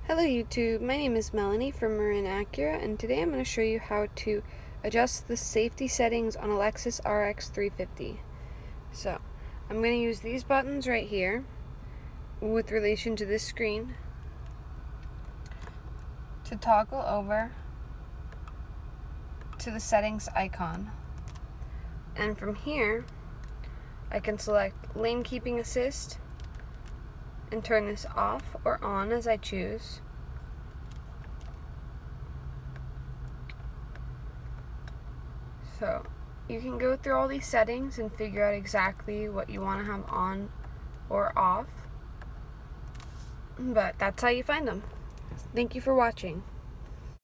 Hello YouTube, my name is Melanie from Marin Acura, and today I'm going to show you how to adjust the safety settings on a Lexus RX350. So, I'm going to use these buttons right here with relation to this screen to toggle over to the settings icon. And from here, I can select lane keeping assist and turn this off or on as I choose. So you can go through all these settings and figure out exactly what you want to have on or off, but that's how you find them. Thank you for watching.